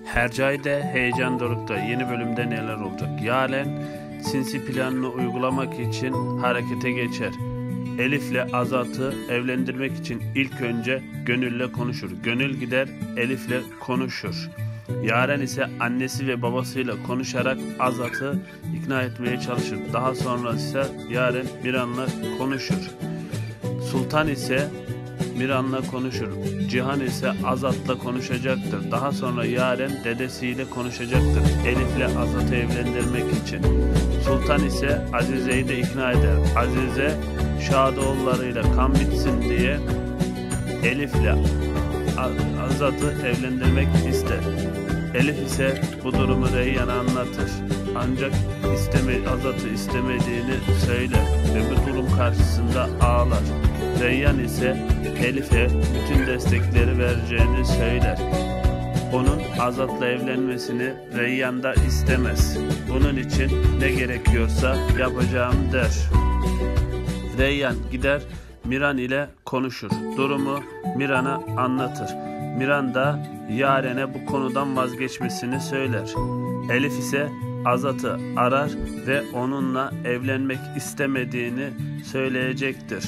Hercai'de heyecan dorukta. Yeni bölümde neler olacak? Yaren sinsi planını uygulamak için harekete geçer. Elif'le Azat'ı evlendirmek için ilk önce Gönül'le konuşur. Gönül gider Elif'le konuşur. Yaren ise annesi ve babasıyla konuşarak Azat'ı ikna etmeye çalışır. Daha sonra ise Yaren Miran'la konuşur. Sultan ise Miran'la konuşur. Cihan ise Azat'la konuşacaktır. Daha sonra Yaren dedesiyle konuşacaktır. Elif'le Azat'ı evlendirmek için. Sultan ise Azize'yi de ikna eder. Azize Şadoğullarıyla kan bitsin diye Elif'le Azat'ı evlendirmek ister. Elif ise bu durumu Reyyan'a anlatır. Ancak Azat'ı istemediğini söyler ve bu durum karşısında ağlar. Reyyan ise Elif'e bütün destekleri vereceğini söyler. Onun Azat'la evlenmesini Reyyan da istemez. Bunun için ne gerekiyorsa yapacağım der. Reyyan gider Miran ile konuşur. Durumu Miran'a anlatır. Miran da Yaren'e bu konudan vazgeçmesini söyler. Elif ise Azat'ı arar ve onunla evlenmek istemediğini söyleyecektir.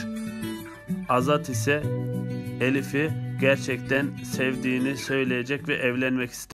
Azat ise Elif'i gerçekten sevdiğini söyleyecek ve evlenmek ister.